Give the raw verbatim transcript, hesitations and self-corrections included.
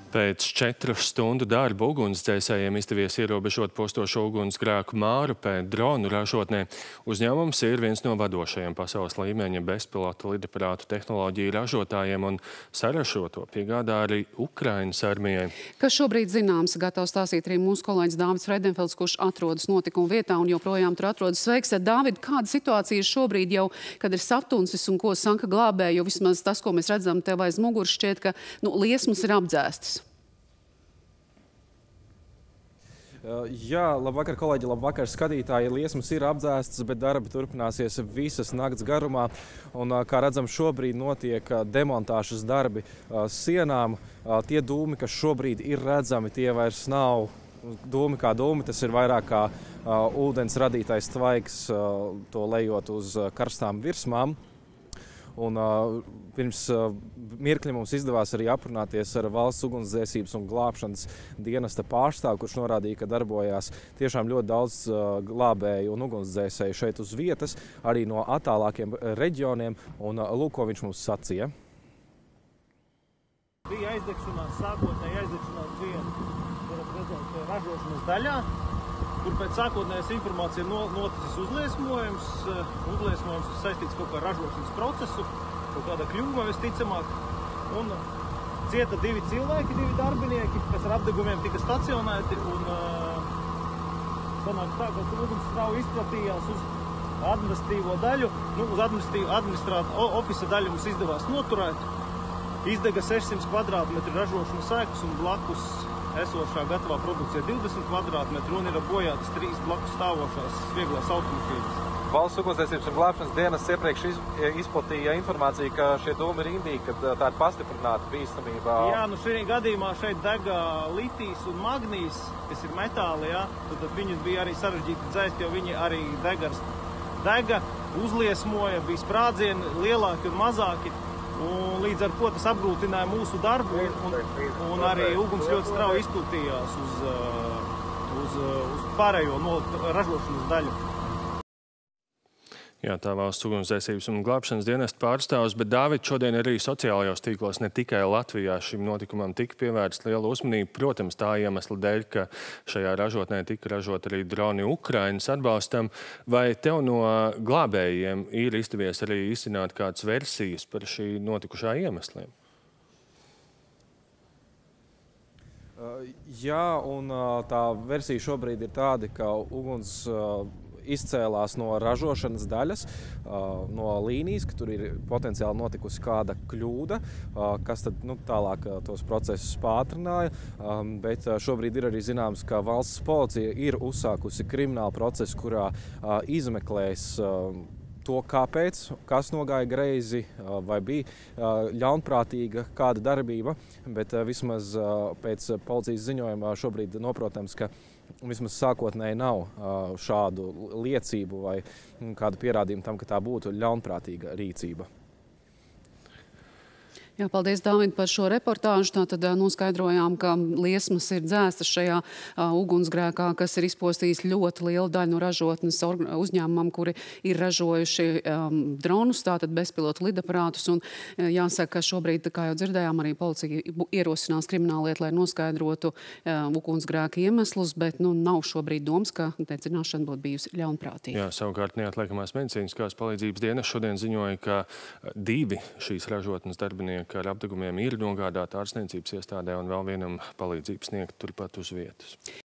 Pēc četru stundu darba ugunsdzēsējiem izdevies ierobežot postošo ugunsgrēku Mārupē dronu ražotnē. Uzņēmums ir viens no vadošajiem pasaules līmeņa bezpilota lidaparātu tehnoloģiju ražotājiem un saražoto piegādā arī Ukrainas armijai. Kas šobrīd zināms, gatavs stāstīt arī mūsu kolēģis Dāvids Freidenfelds, kurš atrodas notikuma vietā un joprojām tur atrodas. Sveiks, Dāvid, kāda situācija ir šobrīd jau, kad ir satunsis un ko saka glābēji, jo vismaz tas, ko mēs redzam tev aiz muguras, šķiet, ka nu, liesmas ir apdzēstas. Jā, labvakar, kolēģi, labvakar, skatītāji. Liesmas ir apdzēstas, bet darbi turpināsies visas nakts garumā. Un, kā redzam, šobrīd notiek demontāžas darbi sienām. Tie dūmi, kas šobrīd ir redzami, tie vairs nav dūmi kā dūmi. Tas ir vairāk kā ūdens radītais tvaiks, to lejot uz karstām virsmām. Un, uh, pirms uh, mirkļa mums izdevās arī aprunāties ar valsts ugunsdzēsības un glābšanas dienesta pārstāvu, kurš norādīja, ka darbojās tiešām ļoti daudz uh, glābēju un ugunsdzēsēju šeit uz vietas, arī no attālākiem reģioniem. Un, uh, lūk, ko viņš mums sacīja. Bija aizdegšanās, sākotnēji aizdegšanās bija, varat redzēt, ražošanas daļā, kur pēc sākotnējas informācija ir noticis uzliesmojums. Uzliesmojums ir saistīts kaut kā ražošanas procesu, kaut kāda kļūma visticamāk. Un cieta divi cilvēki, divi darbinieki, kas ar apdegumiem tika stacionēti. Un uh, sanāk tā, ka uguns strauji izplatījās uz administratīvo daļu. Nu, uz administrāta ofisa daļu mums izdevās noturēt. Izdega sešsimt kvadrātmetru ražošanas ēkas un blakus esošā gatavā produkcija divdesmit kvadrātmetru un ir bojātas trīs blakus stāvošās vieglās automašīnas. Valsts ugunsdzēsības un glābšanas dienests iepriekš iz, izplatīja informāciju, ka šie dūmi ir indīgi, ka tā ir pastiprināta bīstamība. Jā, nu šī gadījumā šeit dega litijs un magnijs, kas ir metāli, jā. Tad, tad viņus bija arī sarežģīti dzēst, jo viņi arī degars dega, uzliesmoja, bija sprādzieni lielāki un mazāki. Un līdz ar to tas apgrūtināja mūsu darbu, un, un arī uguns ļoti strauji izplatījās uz, uz, uz pārējo no ražošanas daļu. Jā, tā valsts ugunsdzēsības un glābšanas dienesta pārstāvs, bet Dāvid, šodien arī sociālajos tīklos, ne tikai Latvijā, šim notikumam tika pievērsta liela uzmanība. Protams, tā iemesla dēļ, ka šajā ražotnē tika ražot arī droni Ukrainas atbalstam. Vai tev no glābējiem ir izdevies arī izcināt kādas versijas par šī notikušā iemesliem? Jā, un tā versija šobrīd ir tāda, ka uguns izcēlās no ražošanas daļas, no līnijas, ka tur ir potenciāli notikusi kāda kļūda, kas tad nu, tālāk tos procesus pātrināja. Bet šobrīd ir arī zināms, ka valsts policija ir uzsākusi kriminālu procesu, kurā izmeklēs to, kāpēc, kas nogāja greizi, vai bija ļaunprātīga kāda darbība, bet vismaz pēc policijas ziņojuma šobrīd noprotams, ka vismaz sākotnēji nav šādu liecību vai kādu pierādījumu tam, ka tā būtu ļaunprātīga rīcība. Jā, paldies, Dāvid, par šo reportāžu. Tātad noskaidrojām, ka liesmas ir dzēstas šajā uh, ugunsgrēkā, kas ir izpostījis ļoti lielu daļu no ražotnes uzņēmumam, kuri ir ražojuši um, dronus, tātad bezpilotu lidaparātus. Un uh, jāsaka, ka šobrīd, kā jau dzirdējām, arī policija ierosinās krimināllietu, lai noskaidrotu uh, ugunsgrēka iemeslus, bet nu, nav šobrīd domas, ka dedzināšana būtu bijusi ļaunprātīga. Jā, savukārt neatliekamās medicīniskās palīdzības dienas šodien ziņoja, ka divi šīs ražotnes darbinieki ar apdegumiem ir nogādāti ārstniecības iestādē un vēl vienam palīdzību sniegt turpat uz vietas.